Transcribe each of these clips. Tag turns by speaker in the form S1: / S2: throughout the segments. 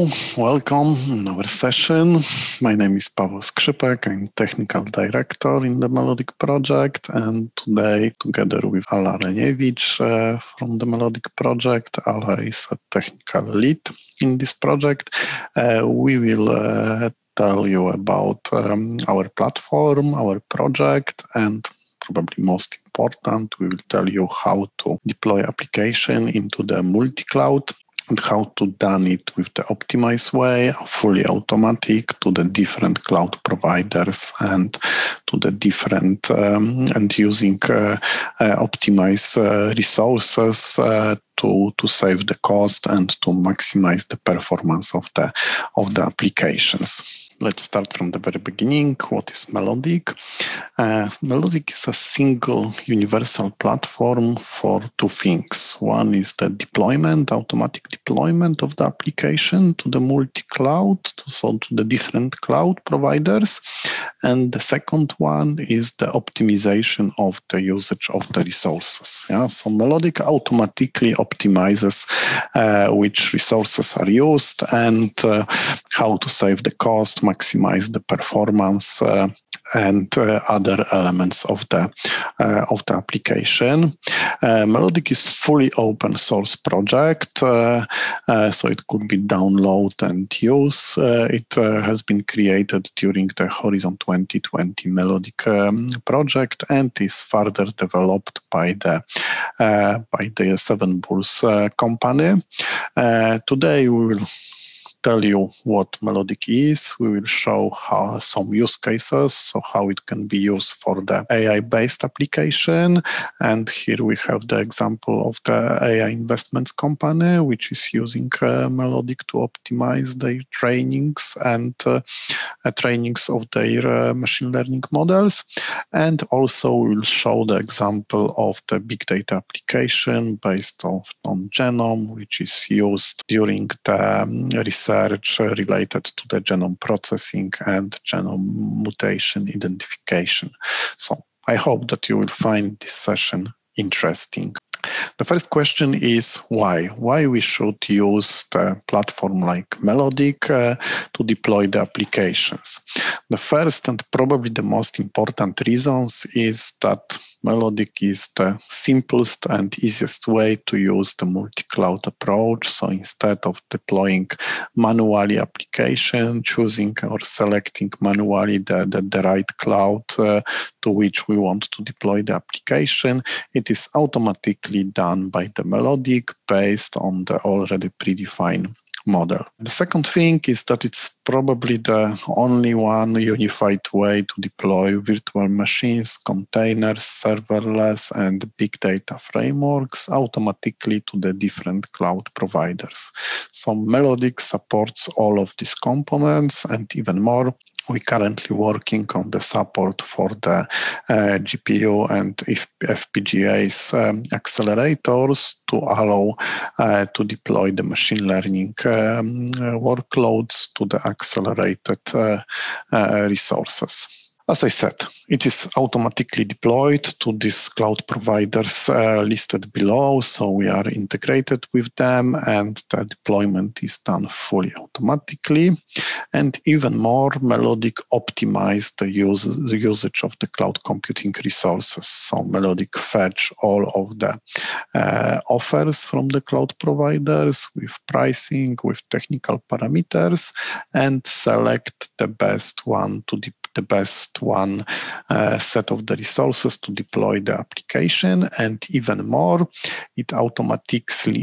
S1: welcome in our session. My name is Paweł Skrzypek. I'm Technical Director in the Melodic project, and today, together with Ala Reniewicz from the Melodic project, Ala is a technical lead in this project. We will tell you about our platform, our project, and probably most important, we will tell you how to deploy application into the multi-cloud and how to done it with the optimized way, fully automatic to the different cloud providers and to the different and using optimized resources to save the cost and to maximize the performance of the applications. Let's start from the very beginning. What is Melodic? Melodic is a single universal platform for two things. One is the deployment, automatic deployment of the application to the multi-cloud, so to the different cloud providers. And the second one is the optimization of the usage of the resources. So Melodic automatically optimizes which resources are used and how to save the cost, maximize the performance, and other elements of the application. Melodic is fully open source project, so it could be download and use. It has been created during the Horizon 2020 Melodic project and is further developed by the Seven Bulls company. Today we will tell you what Melodic is. We will show some use cases, so how it can be used for the AI-based application. And here we have the example of the AI investments company, which is using Melodic to optimize their trainings and trainings of their machine learning models. And also we'll show the example of the big data application based on genome, which is used during the research related to the genome processing and genome mutation identification. So I hope that you will find this session interesting. The first question is why? Why we should use the platform like Melodic to deploy the applications? The first and probably the most important reasons is that Melodic is the simplest and easiest way to use the multi-cloud approach. So instead of deploying manually application, choosing or selecting manually the right cloud to which we want to deploy the application, it is automatically done by the Melodic based on the already predefined model. The second thing is that it's probably the only one unified way to deploy virtual machines, containers, serverless, and big data frameworks automatically to the different cloud providers. So Melodic supports all of these components and even more. We're currently working on the support for the GPU and FPGA's accelerators to allow to deploy the machine learning workloads to the accelerated resources. As I said, it is automatically deployed to these cloud providers listed below, so we are integrated with them and the deployment is done fully automatically. And even more, Melodic optimized the usage of the cloud computing resources. So Melodic fetch all of the offers from the cloud providers with pricing, with technical parameters, and select the best one set of the resources to deploy the application. And even more, it automatically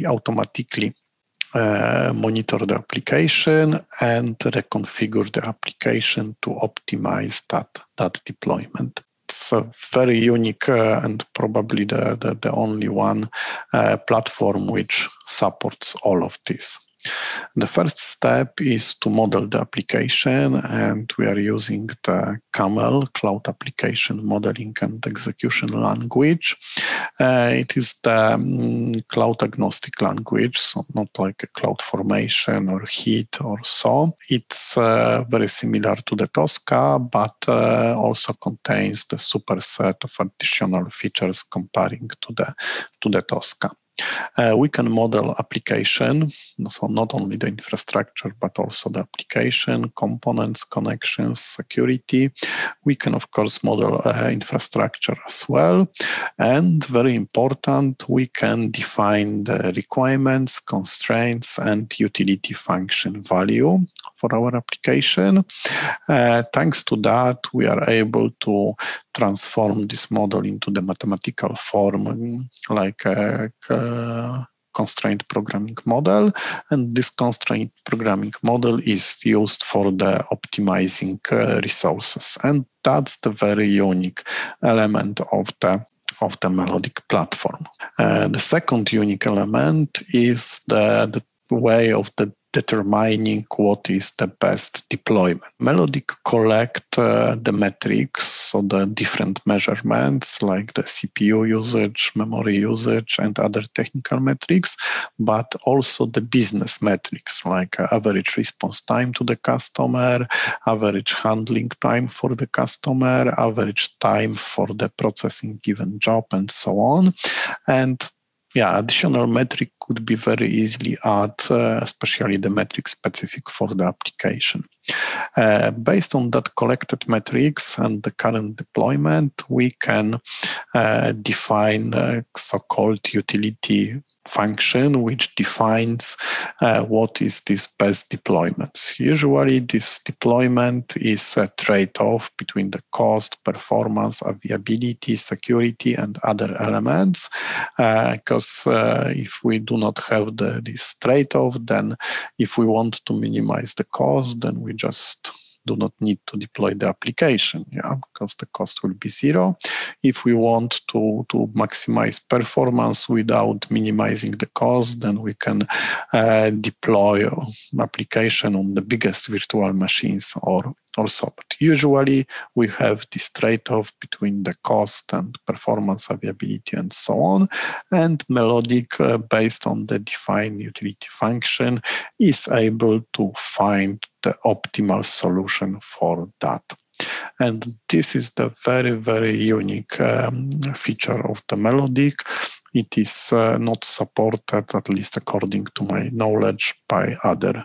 S1: monitor the application and reconfigure the application to optimize that deployment. It's a very unique and probably the only one platform which supports all of this. The first step is to model the application, and we are using the CAML, Cloud Application Modeling and Execution Language. It is the cloud agnostic language, so not like a CloudFormation or HEAT or so. It's very similar to the Tosca, but also contains the superset of additional features comparing to the Tosca. We can model application, so not only the infrastructure, but also the application, components, connections, security. We can, of course, model infrastructure as well. And very important, we can define the requirements, constraints, and utility function value for our application. Thanks to that, we are able to transform this model into the mathematical form, like a constraint programming model. And this constraint programming model is used for the optimizing resources. And that's the very unique element of the Melodic platform. The second unique element is the way of determining what is the best deployment. Melodic collect the metrics, so the different measurements like the CPU usage, memory usage, and other technical metrics, but also the business metrics like average response time to the customer, average handling time for the customer, average time for the processing given job, and so on. And additional metric could be very easily added, especially the metric specific for the application. Based on that collected metrics and the current deployment, we can define a so-called utility function which defines what is this best deployment. Usually this deployment is a trade-off between the cost, performance, availability, security, and other elements, because if we do not have this trade-off, then if we want to minimize the cost, then we just do not need to deploy the application, because the cost will be zero. If we want to maximize performance without minimizing the cost, then we can deploy application on the biggest virtual machines or so. But usually we have this trade-off between the cost and performance, availability, and so on. And Melodic, based on the defined utility function, is able to find the optimal solution for that. And this is the very, very unique feature of the Melodic. It is not supported, at least according to my knowledge, by other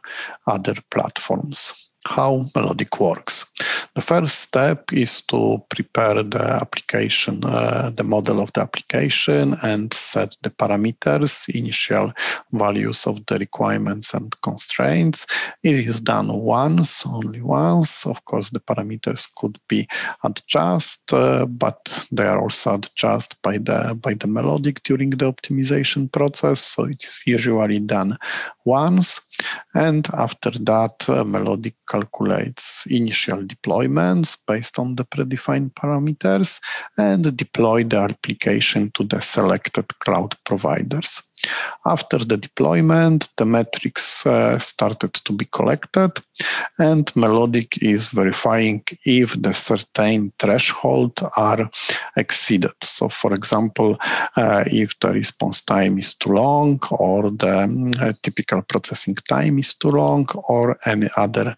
S1: platforms. How Melodic works. The first step is to prepare the application, the model of the application, and set the parameters, initial values of the requirements and constraints. It is done once, only once. Of course, the parameters could be adjusted, but they are also adjusted by the Melodic during the optimization process. So it is usually done once. And after that, Melodic calculates initial deployments based on the predefined parameters and deploy the application to the selected cloud providers. After the deployment, the metrics started to be collected, and Melodic is verifying if the certain threshold are exceeded. So, for example, if the response time is too long, or the typical processing time is too long, or any other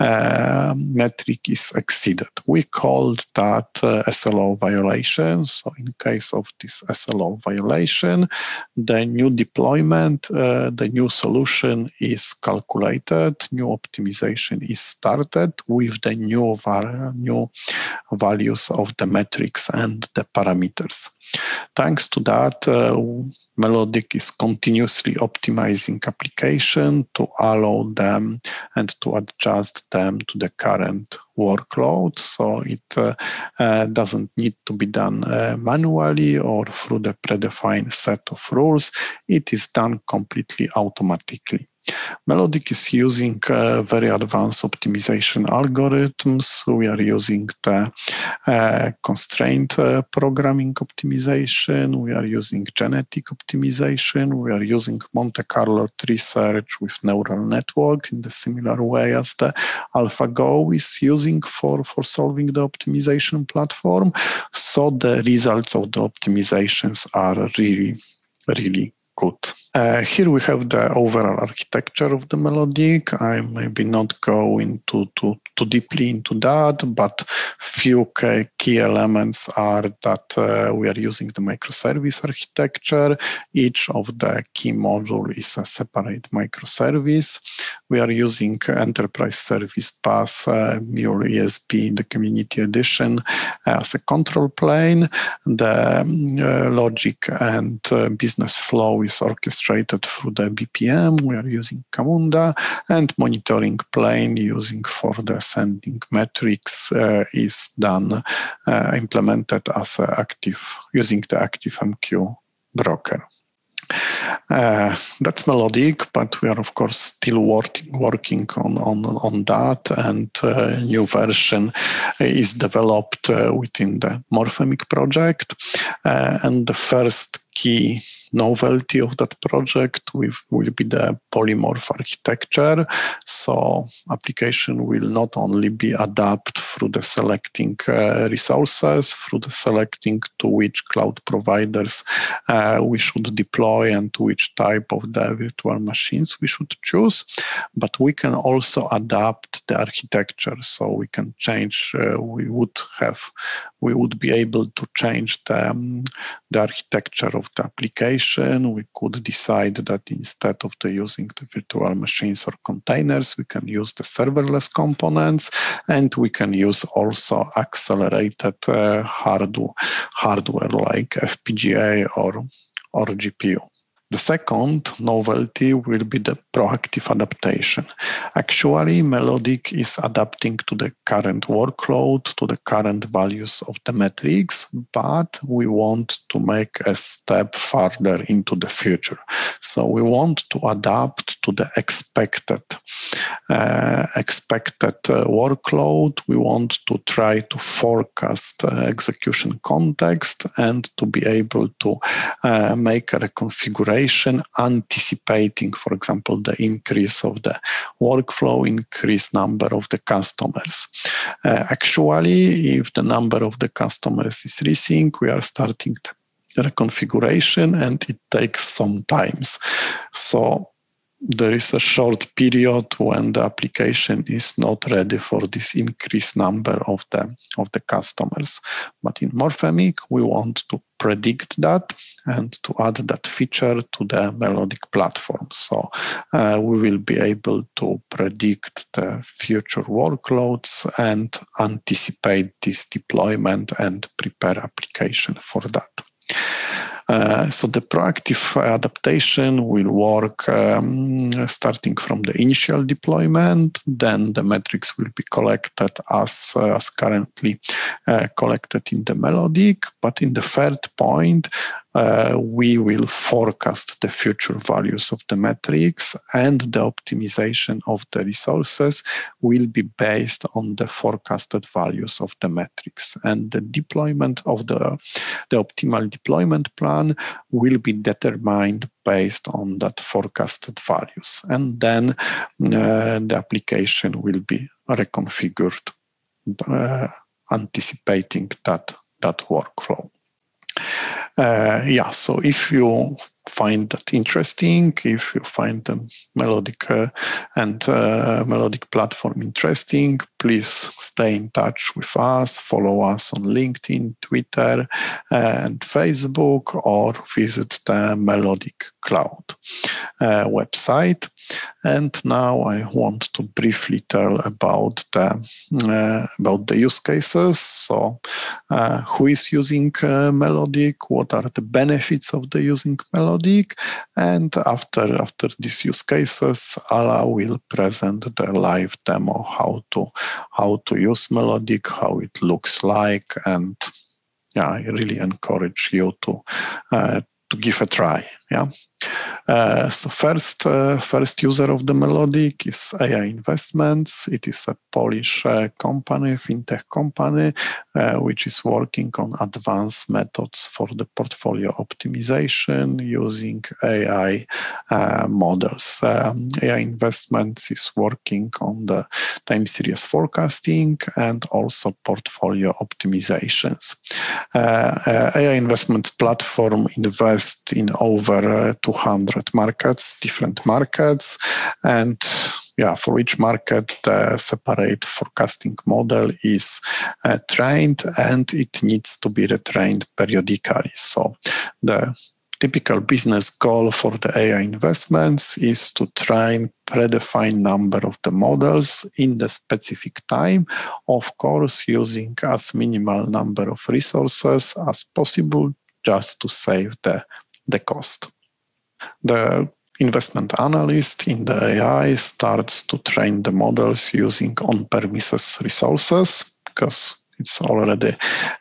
S1: metric is exceeded. We called that SLO violation. So, in case of this SLO violation, the new deployment, the new solution is calculated, new optimization is started with the new values of the metrics and the parameters. Thanks to that, Melodic is continuously optimizing application to allow them and to adjust them to the current workload. So it doesn't need to be done manually or through the predefined set of rules. It is done completely automatically. Melodic is using very advanced optimization algorithms. We are using the constraint programming optimization. We are using genetic optimization. We are using Monte Carlo tree search with neural network in the similar way as the AlphaGo is using for solving the optimization platform. So the results of the optimizations are really, really Good. Here we have the overall architecture of the Melodic. I maybe not go into too deeply into that, but few key elements are that we are using the microservice architecture. Each of the key module is a separate microservice. We are using Enterprise Service Bus, Mule ESB, the Community Edition, as a control plane. The logic and business flow is orchestrated through the BPM. We are using Camunda, and monitoring plane using for the sending metrics is done, implemented as using the ActiveMQ broker. That's Melodic, but we are of course still working on that, and a new version is developed within the Morphemic project. And the first key novelty of that project will be the polymorph architecture. So application will not only be adapted through the selecting resources, through the selecting to which cloud providers we should deploy and to which type of the virtual machines we should choose, but we can also adapt the architecture. So we can change, we would be able to change the architecture of the application. We could decide that instead of using the virtual machines or containers, we can use the serverless components, and we can use also accelerated hardware like FPGA or GPU. The second novelty will be the proactive adaptation. Actually, Melodic is adapting to the current workload, to the current values of the metrics, but we want to make a step further into the future. So we want to adapt to the expected workload. We want to try to forecast execution context and to be able to make a reconfiguration anticipating, for example, the increase of the workflow, increased number of the customers. Actually, if the number of the customers is rising, we are starting the reconfiguration, and it takes some time. So there is a short period when the application is not ready for this increased number of the customers. But in Morphemic, we want to predict that and to add that feature to the Melodic platform. So we will be able to predict the future workloads and anticipate this deployment and prepare application for that. So the proactive adaptation will work starting from the initial deployment. Then the metrics will be collected as currently collected in the Melodic. But in the third point, we will forecast the future values of the metrics, and the optimization of the resources will be based on the forecasted values of the metrics. And the deployment of the optimal deployment plan will be determined based on that forecasted values. And then the application will be reconfigured, anticipating that workflow. So if you find that interesting, if you find the Melodic and Melodic platform interesting, please stay in touch with us, follow us on LinkedIn, Twitter, and Facebook, or visit the Melodic Cloud website. And now I want to briefly tell about the use cases. So who is using Melodic? What are the benefits of the using Melodic? And after these use cases, Ala will present the live demo how to use Melodic, how it looks like, and I really encourage you to give a try. So first user of the Melodic is AI Investments. It is a Polish company, fintech company, which is working on advanced methods for the portfolio optimization using AI models. AI Investments is working on the time series forecasting and also portfolio optimizations. AI Investment platform invests in over 200 markets, different markets, and for each market, the separate forecasting model is trained, and it needs to be retrained periodically. So the typical business goal for the AI investments is to train predefined number of the models in the specific time, of course, using as minimal number of resources as possible just to save the cost. The investment analyst in the AI starts to train the models using on-premises resources because it's already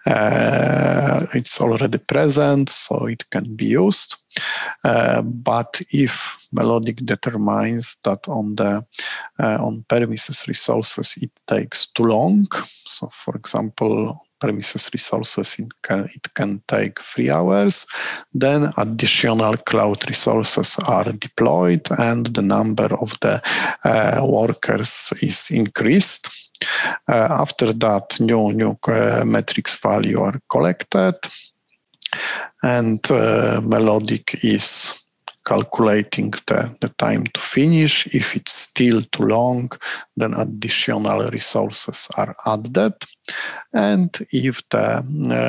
S1: present, so it can be used. But if Melodic determines that on the on-premises resources it takes too long, so for example, premises resources it can take 3 hours, then additional cloud resources are deployed and the number of the workers is increased. After that, new metrics value are collected, and Melodic is calculating the time to finish. If it's still too long, then additional resources are added. And if the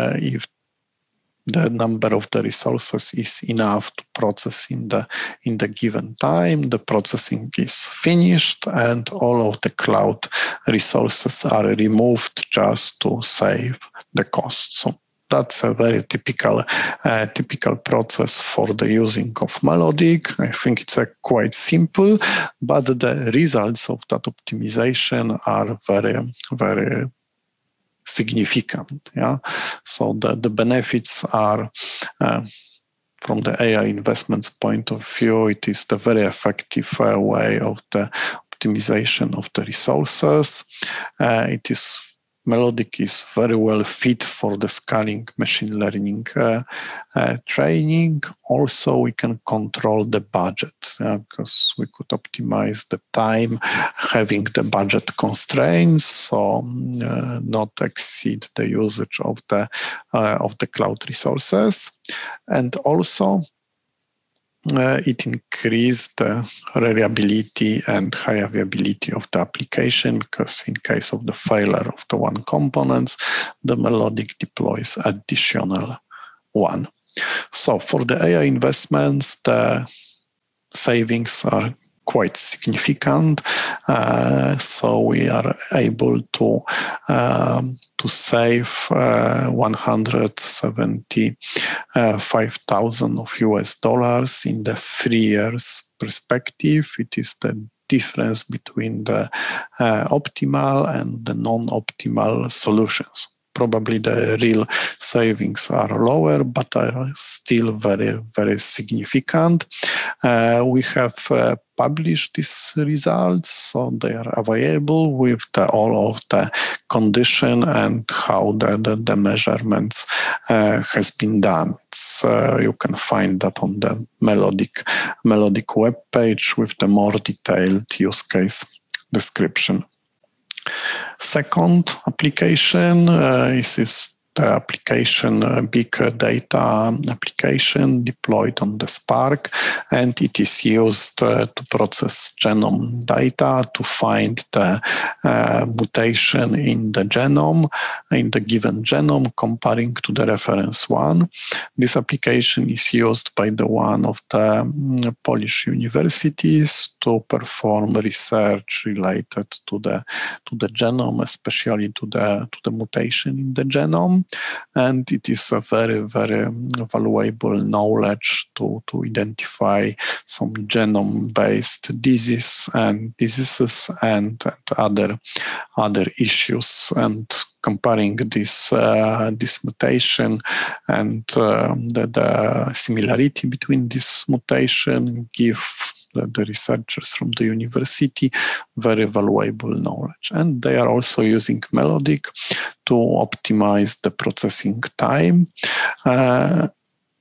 S1: number of the resources is enough to process in the given time, the processing is finished and all of the cloud resources are removed just to save the cost. So that's a very typical process for the using of Melodic. I think it's quite simple, but the results of that optimization are very, very significant. So the benefits are from the AI investments point of view, it is the very effective way of the optimization of the resources. Melodic is very well fit for the scaling machine learning training. Also, we can control the budget because we could optimize the time having the budget constraints, so not exceed the usage of the cloud resources, and also it increased the reliability and high availability of the application because in case of the failure of the one components, the Melodic deploys additional one. So for the AI investments, the savings are quite significant. So we are able to save $175,000 of US dollars in the 3 years perspective. It is the difference between the optimal and the non-optimal solutions. Probably the real savings are lower, but are still very, very significant. We have published these results, so they are available with all of the condition and how the measurements has been done. So you can find that on the Melodic webpage with the more detailed use case description. Second application is the application, big data application deployed on the Spark, and it is used to process genome data to find the mutation in the genome, in the given genome, comparing to the reference one. This application is used by one of the Polish universities to perform research related to the genome, especially to the mutation in the genome. And it is a very, very valuable knowledge to identify some genome-based diseases and other issues. And comparing this mutation and the similarity between this mutation give the researchers from the university very valuable knowledge. And they are also using Melodic to optimize the processing time.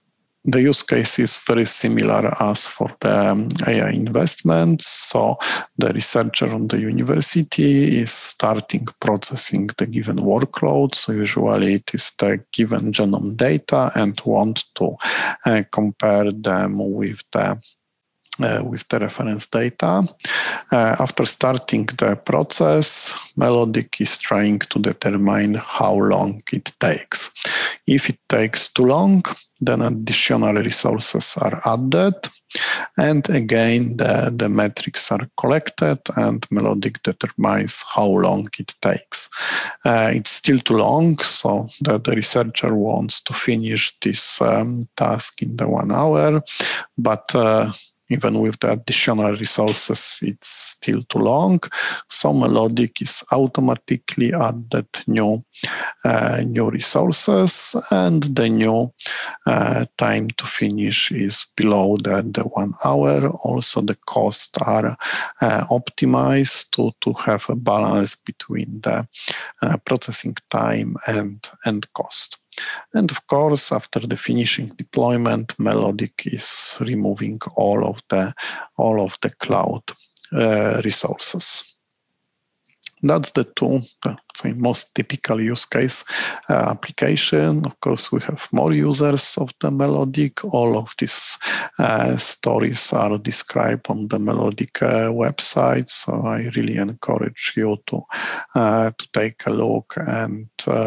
S1: The use case is very similar as for the AI investments. So the researcher on the university is starting processing the given workload. So usually it is the given genome data and want to compare them with the reference data. After starting the process, Melodic is trying to determine how long it takes. If it takes too long, then additional resources are added. And again, the metrics are collected and Melodic determines how long it takes. It's still too long, so the researcher wants to finish this task in the 1 hour, but even with the additional resources, it's still too long. So Melodic is automatically added new resources, and the new time to finish is below the 1 hour. Also, the costs are optimized to have a balance between the processing time and cost. And of course, after the finishing deployment, Melodic is removing all of the cloud resources. That's the most typical use case application. Of course, we have more users of the Melodic. All of these stories are described on the Melodic website. So I really encourage you to take a look and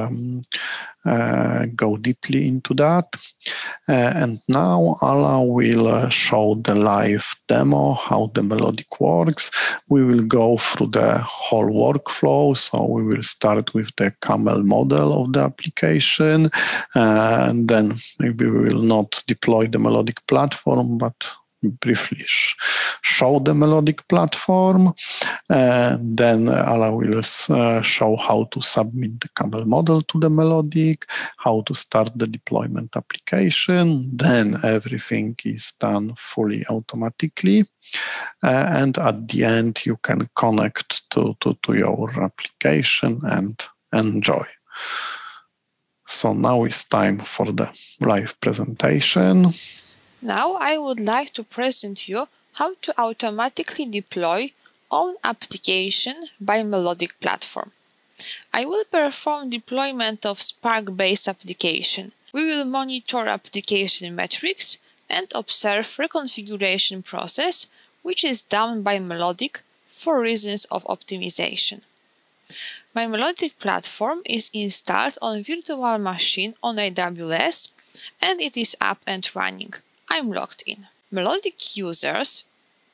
S1: go deeply into that. And now Ala will show the live demo, how the Melodic works. We will go through the whole workflow. So we will start with the camel model of the application. And then maybe we will not deploy the Melodic platform, but briefly show the Melodic platform. Then Ala will show how to submit the camel model to the Melodic, how to start the deployment application. Then everything is done fully automatically. And at the end, you can connect to your application and enjoy. So now it's time for the live presentation.
S2: Now I would like to present you how to automatically deploy own application by Melodic platform. I will perform deployment of Spark-based application. We will monitor application metrics and observe reconfiguration process, which is done by Melodic for reasons of optimization. My Melodic platform is installed on virtual machine on AWS and it is up and running. I'm logged in. Melodic users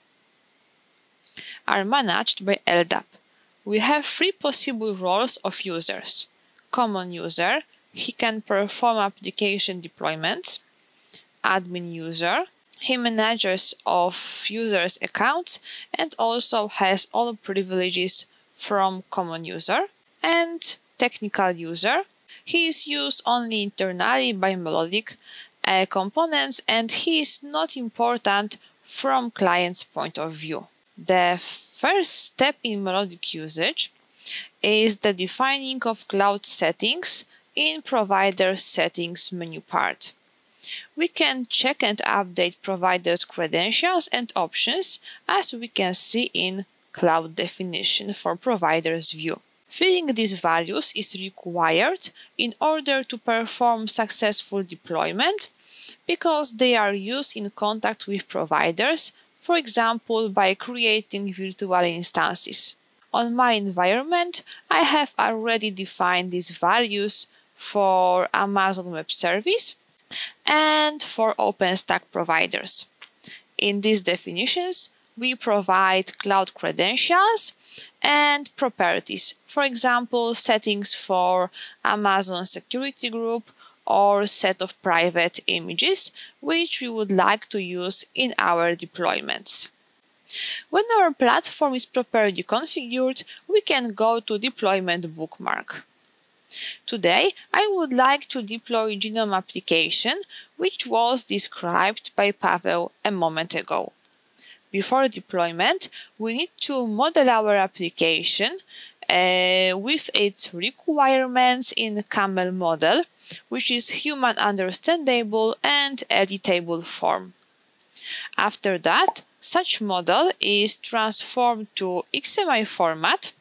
S2: are managed by LDAP. We have 3 possible roles of users. Common user, he can perform application deployments. Admin user, he manages of users' accounts and also has all privileges from common user. And technical user, he is used only internally by Melodic components and he is not important from client's point of view. The first step in Melodic usage is the defining of cloud settings in provider settings menu part. We can check and update providers' credentials and options as we can see in cloud definition for providers view. Filling these values is required in order to perform successful deployment because they are used in contact with providers, for example, by creating virtual instances. On my environment, I have already defined these values for Amazon Web Service and for OpenStack providers. In these definitions, we provide cloud credentials and properties, for example, settings for Amazon Security Group or set of private images, which we would like to use in our deployments. When our platform is properly configured, we can go to Deployment bookmark. Today, I would like to deploy Genome application, which was described by Paweł a moment ago. Before deployment, we need to model our application with its requirements in Camel model, which is human understandable and editable form. After that, such model is transformed to XML format,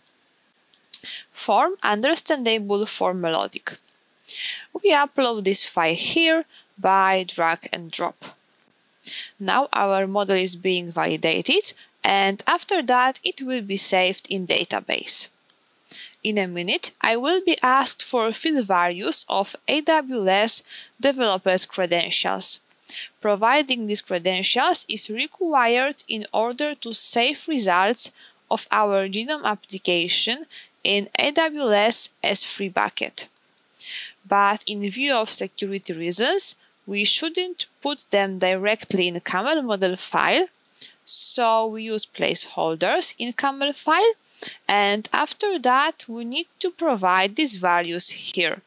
S2: form understandable for melodic. We upload this file here by drag and drop. Now our model is being validated, and after that it will be saved in database. In a minute, I will be asked for field values of AWS developers' credentials. Providing these credentials is required in order to save results of our genome application in AWS S3 bucket. But in view of security reasons, we shouldn't put them directly in Camel model file, so we use placeholders in Camel file, and after that we need to provide these values here.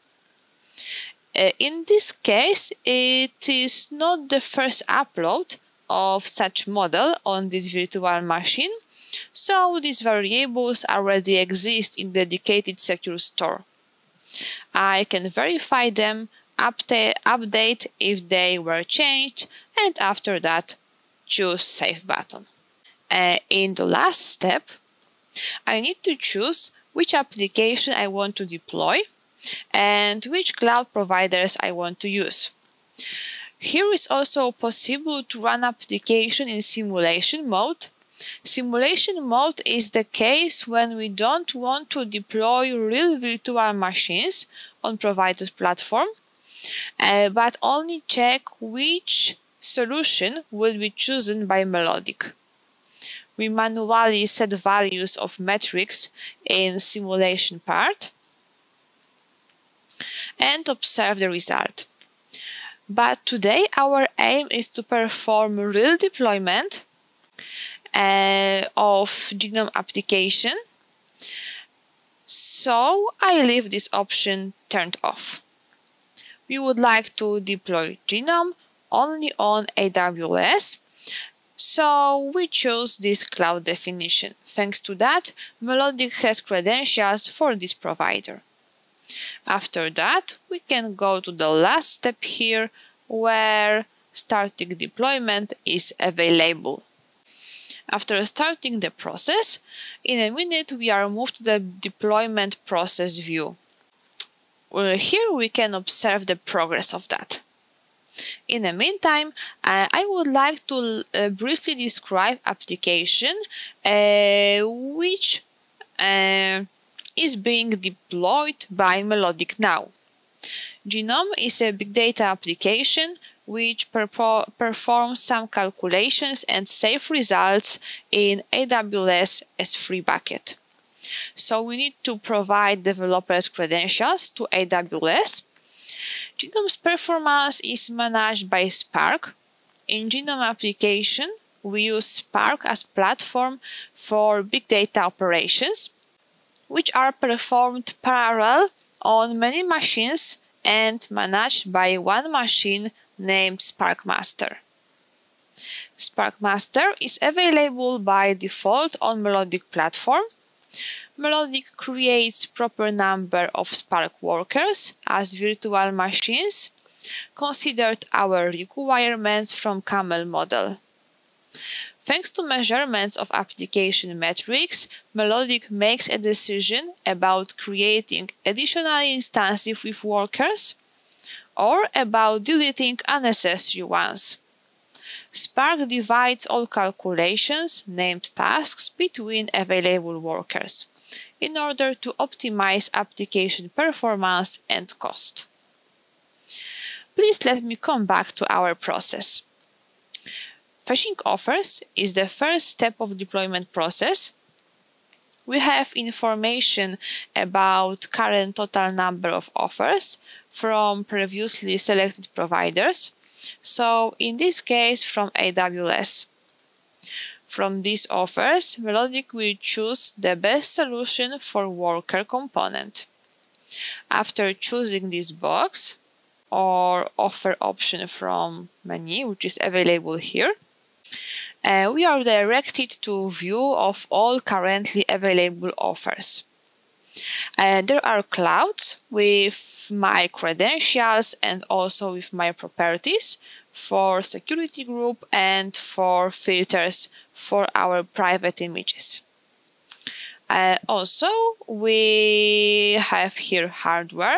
S2: In this case, it is not the first upload of such model on this virtual machine, so these variables already exist in dedicated secure store. I can verify them, update if they were changed, and after that choose Save button. In the last step, I need to choose which application I want to deploy and which cloud providers I want to use. Here is also possible to run application in simulation mode. Simulation mode is the case when we don't want to deploy real virtual machines on provider's platform, but only check which solution will be chosen by Melodic. We manually set values of metrics in simulation part and observe the result. But today our aim is to perform real deployment of genome application, so I leave this option turned off. We would like to deploy genome only on AWS, so we choose this cloud definition. Thanks to that, Melodic has credentials for this provider. After that, we can go to the last step here, where starting deployment is available. After starting the process, in a minute we are moved to the deployment process view. Here we can observe the progress of that. In the meantime, I would like to briefly describe application which is being deployed by Melodic now. Genome is a big data application which performs some calculations and save results in AWS S3 bucket. So we need to provide developers' credentials to AWS. Genome's performance is managed by Spark. In Genome application, we use Spark as platform for big data operations, which are performed parallel on many machines and managed by one machine named Spark Master. Spark Master is available by default on Melodic platform. Melodic creates proper number of Spark workers as virtual machines, considered our requirements from Camel model. Thanks to measurements of application metrics, Melodic makes a decision about creating additional instances with workers or about deleting unnecessary ones. Spark divides all calculations, named tasks, between available workers in order to optimize application performance and cost. Please let me come back to our process. Fetching offers is the first step of deployment process. We have information about current total number of offers from previously selected providers, so in this case from AWS. From these offers, Melodic will choose the best solution for worker component. After choosing this box or offer option from menu, which is available here, we are directed to view of all currently available offers. There are clouds with my credentials and also with my properties for security group and for filters for our private images. Also, we have here hardware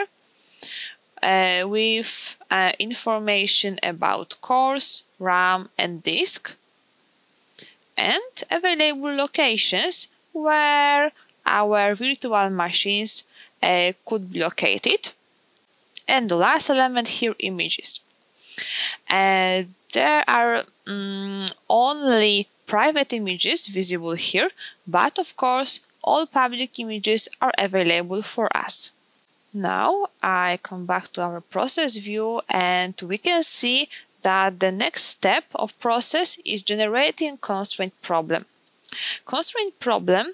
S2: with information about cores, RAM and disk, and available locations where our virtual machines could be located. And the last element here, images. There are only private images visible here, but of course all public images are available for us. Now I come back to our process view and we can see that the next step of process is generating constraint problem. Constraint problem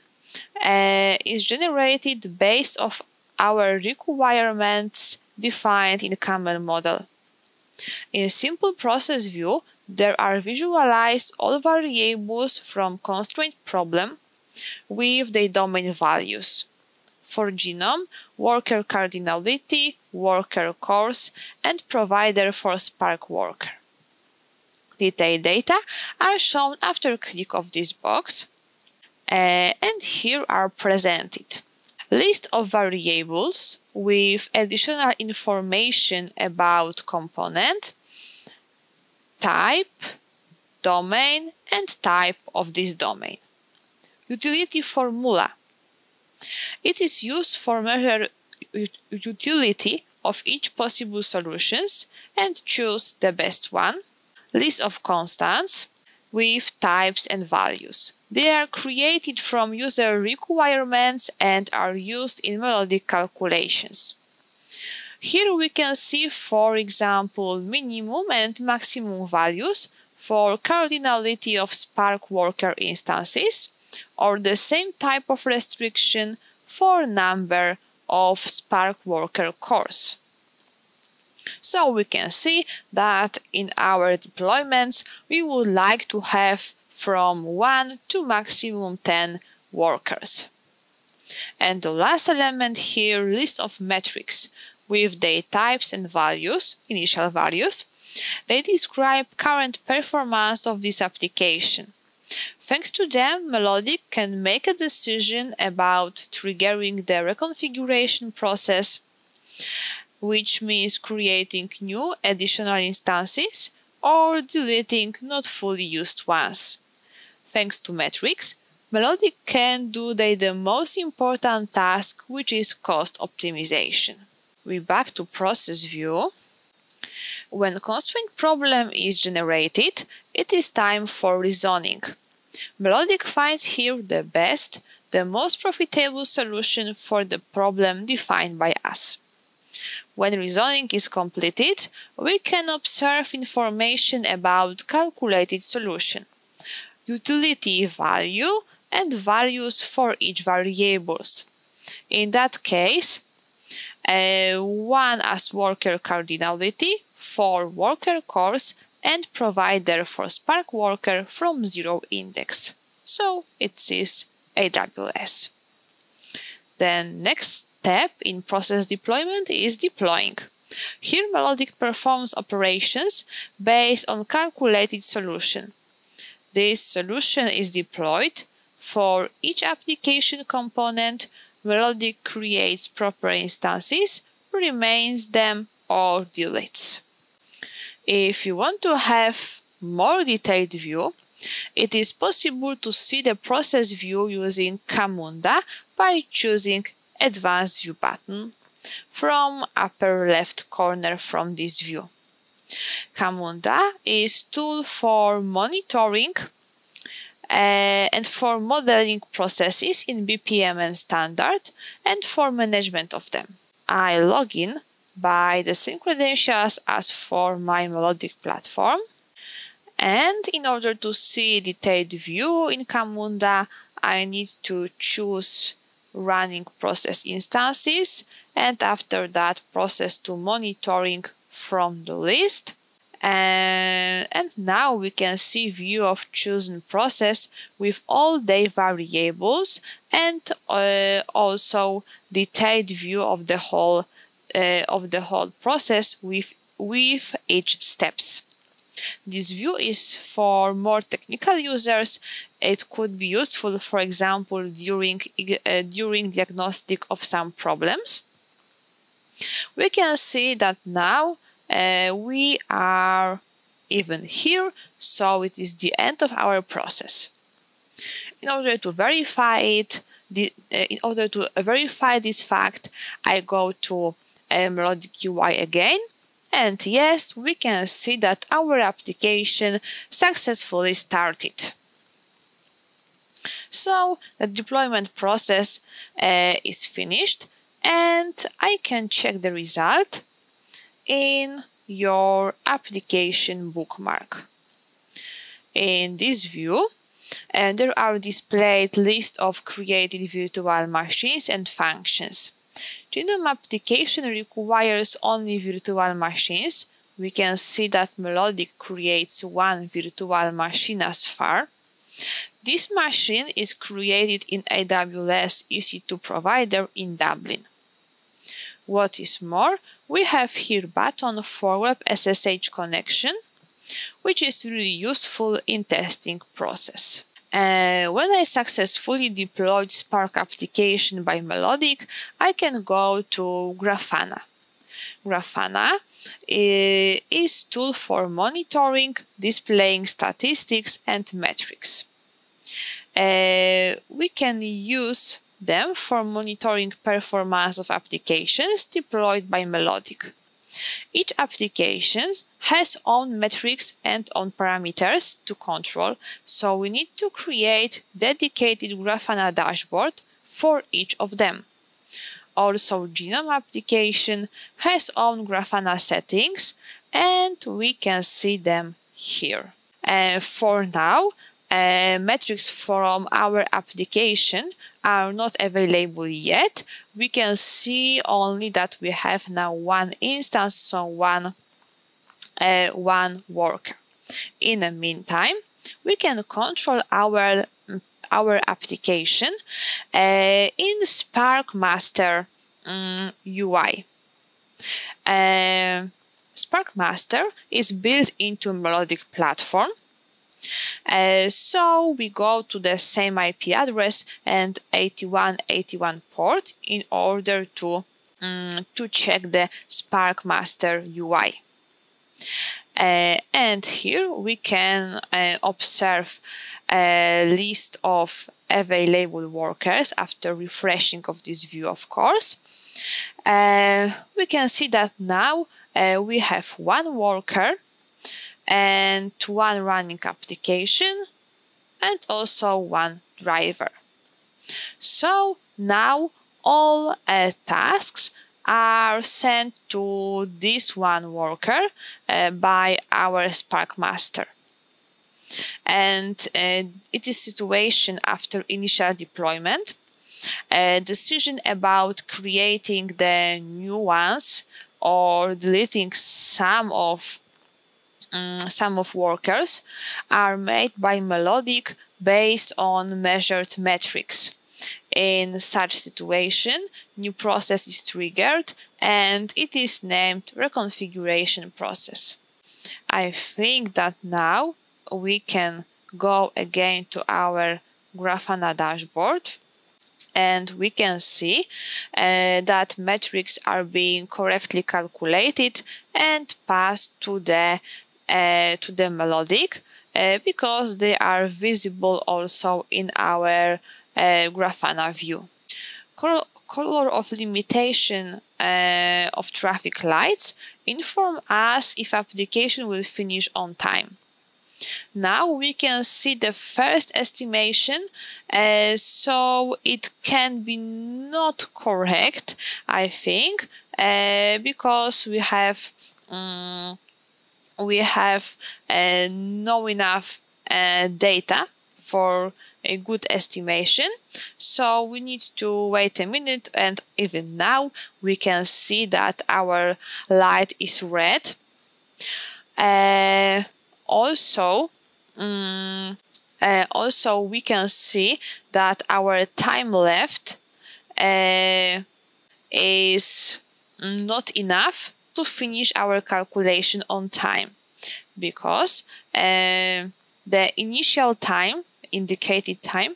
S2: is generated based on our requirements defined in Camel model. In a simple process view, there are visualized all variables from constraint problem with their domain values. For genome, worker cardinality, worker cores, and provider for Spark worker. Detailed data are shown after click of this box, and here are presented. List of variables with additional information about component, type, domain, and type of this domain. Utility formula. It is used for measure utility of each possible solutions and choose the best one. List of constants with types and values. They are created from user requirements and are used in melodic calculations. Here we can see, for example, minimum and maximum values for cardinality of Spark worker instances, or the same type of restriction for number of Spark worker cores. So we can see that in our deployments we would like to have from 1 to maximum 10 workers. And the last element here, list of metrics with their types and values, initial values. They describe current performance of this application. Thanks to them, Melodic can make a decision about triggering the reconfiguration process, which means creating new additional instances or deleting not fully used ones. Thanks to metrics, Melodic can do the most important task, which is cost optimization. We're back to process view. When constraint problem is generated, it is time for reasoning. Melodic finds here the best, the most profitable solution for the problem defined by us. When reasoning is completed, we can observe information about calculated solution, utility value, and values for each variables. In that case, 1 as worker cardinality, 4 worker cores, and provider for Spark worker from 0 index. So it is AWS. The next step in process deployment is deploying. Here Melodic performs operations based on calculated solution. This solution is deployed. For each application component, Melodic creates proper instances, remains them, or deletes. If you want to have more detailed view, it is possible to see the process view using Camunda by choosing Advanced View button from upper left corner from this view. Camunda is a tool for monitoring and for modeling processes in BPM and standard and for management of them. I log in by the same credentials as for my Melodic platform, and in order to see detailed view in Camunda, I need to choose running process instances and after that process to monitoring from the list. And now we can see view of chosen process with all their variables and also detailed view of the whole process with each steps. This view is for more technical users. It could be useful, for example, during diagnostic of some problems. We can see that now we are even here, so it is the end of our process. In order to verify this fact, I go to Melodic UI again, and yes, we can see that our application successfully started. So the deployment process is finished, and I can check the result in your application bookmark. In this view, there are displayed list of created virtual machines and functions. Genome application requires only virtual machines. We can see that Melodic creates one virtual machine as far. This machine is created in AWS EC2 provider in Dublin. What is more, we have here button for web SSH connection, which is really useful in testing process. When I successfully deployed Spark application by Melodic, I can go to Grafana. Grafana is tool for monitoring, displaying statistics and metrics. We can use them for monitoring performance of applications deployed by Melodic. Each application has own metrics and own parameters to control, so we need to create dedicated Grafana dashboard for each of them. Also, Genome application has own Grafana settings, and we can see them here. For now, metrics from our application are not available yet. We can see only that we have now one instance, so one worker. In the meantime, we can control our application in Spark Master UI. Spark Master is built into Melodic platform. So we go to the same IP address and 8181 port in order to check the Spark Master UI. And here we can observe a list of available workers after refreshing of this view, of course. We can see that now we have one worker and one running application and also one driver. So now all tasks are sent to this one worker by our Spark Master. And it is situation after initial deployment. A decision about creating the new ones or deleting some of workers are made by Melodic based on measured metrics. In such situation, new process is triggered and it is named reconfiguration process. I think that now we can go again to our Grafana dashboard and we can see that metrics are being correctly calculated and passed to the Melodic because they are visible also in our Grafana view. Color of limitation of traffic lights inform us if application will finish on time. Now we can see the first estimation, so it can be not correct, I think, because we have no enough data for a good estimation, so we need to wait a minute, and even now we can see that our light is red. Also we can see that our time left is not enough to finish our calculation on time, because the initial time, indicated time,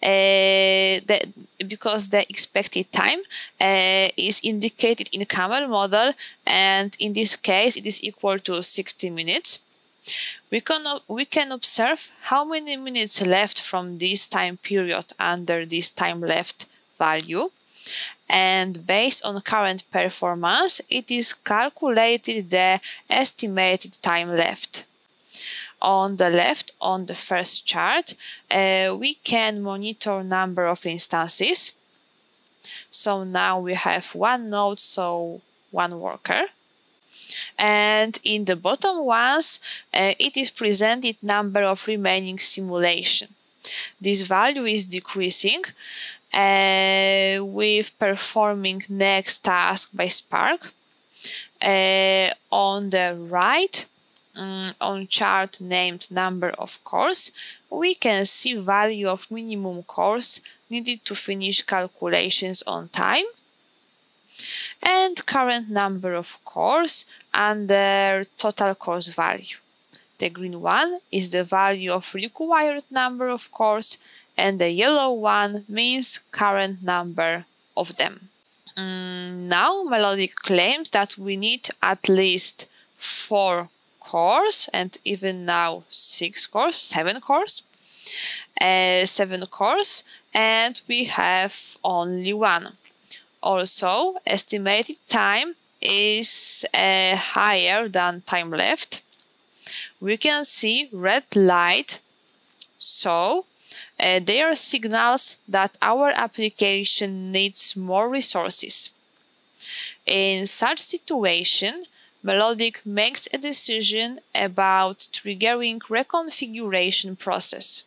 S2: because the expected time is indicated in Camel model, and in this case it is equal to 60 minutes. We can observe how many minutes left from this time period under this time left value, and based on current performance it is calculated the estimated time left. On the left, on the first chart, we can monitor number of instances. So now we have one node, so one worker. And in the bottom ones, it is presented number of remaining simulation. This value is decreasing with performing next task by Spark. On the right, on chart named number of cores, we can see value of minimum cores needed to finish calculations on time, and current number of cores under total cores value. The green one is the value of required number of cores, and the yellow one means current number of them. Now Melodic claims that we need at least 4 cores, and even now 7 cores, and we have only 1. Also, estimated time is higher than time left. We can see red light, so they are signals that our application needs more resources. In such situation, Melodic makes a decision about triggering reconfiguration process.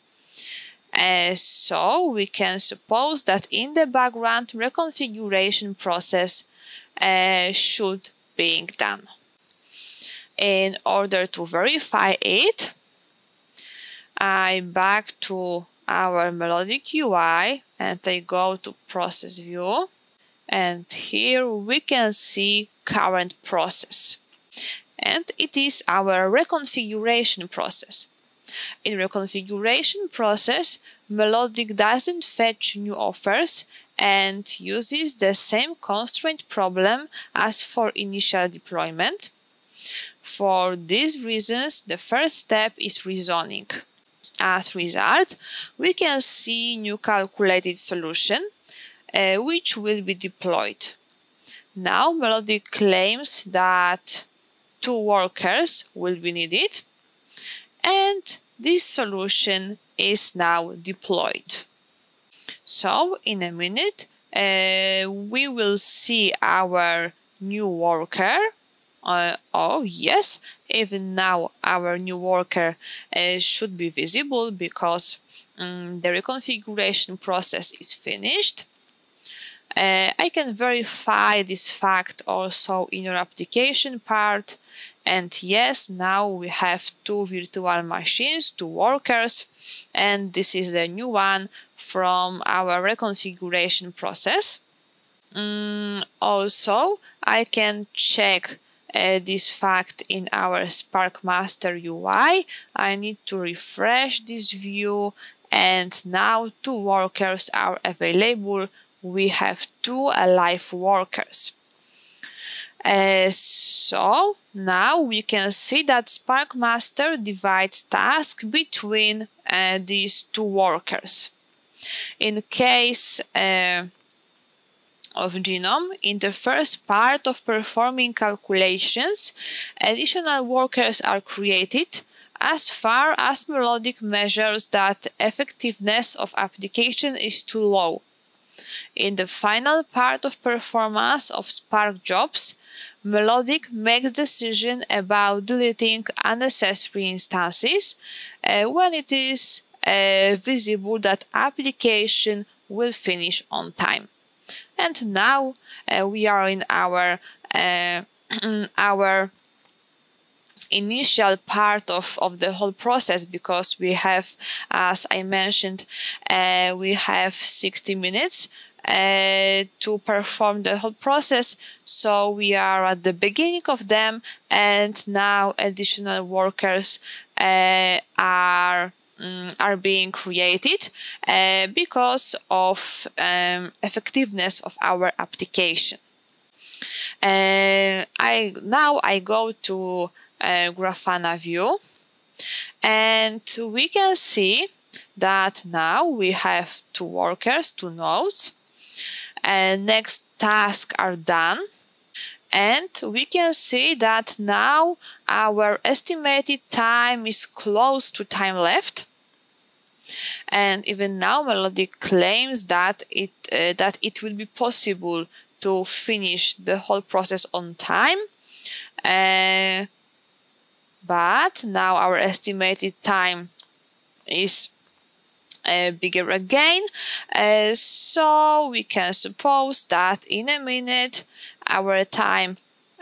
S2: So we can suppose that in the background reconfiguration process should be done. In order to verify it, I back to our Melodic UI and I go to process view, and here we can see current process, and it is our reconfiguration process. In reconfiguration process, Melodic doesn't fetch new offers and uses the same constraint problem as for initial deployment. For these reasons, the first step is rezoning. As a result, we can see new calculated solution, which will be deployed. Now Melodic claims that 2 workers will be needed, and this solution is now deployed. So in a minute we will see our new worker. Oh yes, even now our new worker should be visible because the reconfiguration process is finished. I can verify this fact also in your application part, and yes, now we have 2 virtual machines, 2 workers, and this is the new one from our reconfiguration process. Also, I can check this fact in our Spark Master UI. I need to refresh this view, and now 2 workers are available. We have 2 alive workers. So now we can see that Spark Master divides tasks between these 2 workers. In case of Genome, in the first part of performing calculations, additional workers are created as far as Melodic measures that effectiveness of application is too low. In the final part of performance of Spark jobs, Melodic makes decision about deleting unnecessary instances when it is visible that application will finish on time. And now we are in our initial part of the whole process, because we have, as I mentioned, we have 60 minutes to perform the whole process. So we are at the beginning of them, and now additional workers are being created because of effectiveness of our application. Now I go to Grafana view, and we can see that now we have 2 workers, 2 nodes, and next tasks are done. And we can see that now our estimated time is close to time left. And even now Melodic claims that it will be possible to finish the whole process on time. But now our estimated time is bigger again, so we can suppose that in a minute our time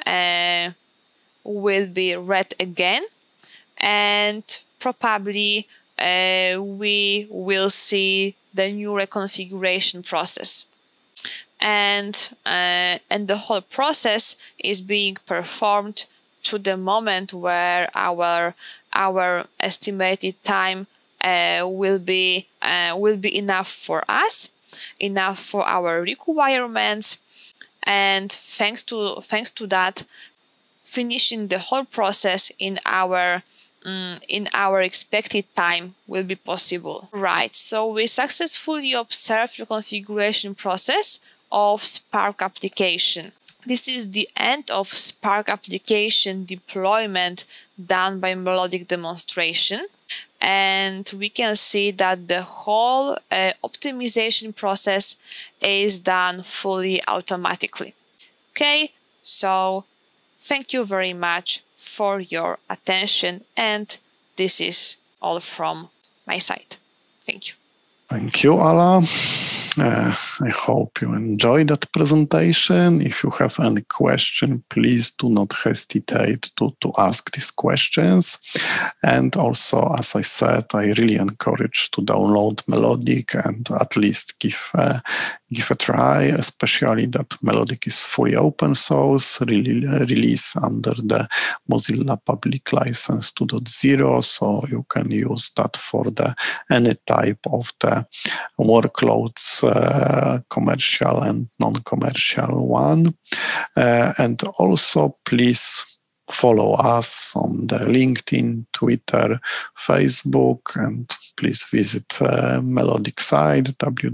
S2: will be read again, and probably we will see the new reconfiguration process. And the whole process is being performed to the moment where our estimated time will be enough for us, enough for our requirements, and thanks to that, finishing the whole process in our expected time will be possible. Right, so we successfully observed the configuration process of Spark application. This is the end of Spark application deployment done by Melodic demonstration. And we can see that the whole optimization process is done fully automatically. Okay, so thank you very much for your attention, and this is all from my side. Thank you.
S1: Thank you, Ala. I hope you enjoyed that presentation. If you have any question, please do not hesitate to ask these questions. And also, as I said, I really encourage to download Melodic and at least give a try, especially that Melodic is fully open source, release under the Mozilla Public License 2.0, so you can use that for any type of the workloads, commercial and non-commercial one. And also please follow us on the LinkedIn, Twitter, Facebook, and please visit Melodic site,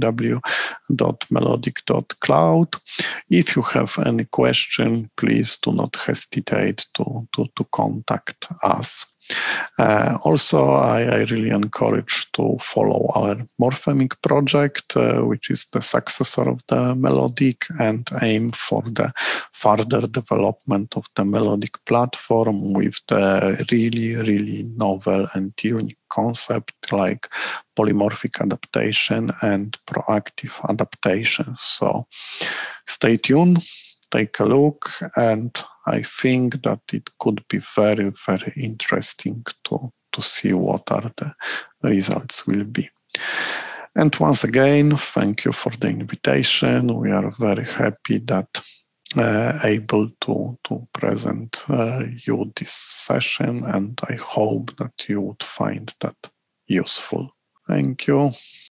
S1: www.melodic.cloud. If you have any question, please do not hesitate to contact us. Also, I really encourage to follow our Morphemic project, which is the successor of the Melodic, and aim for the further development of the Melodic platform with the really novel and unique concept like polymorphic adaptation and proactive adaptation. So stay tuned, take a look, and I think that it could be very interesting to see what are the results will be. And once again, thank you for the invitation. We are very happy that able to present you this session, and I hope that you would find that useful. Thank you.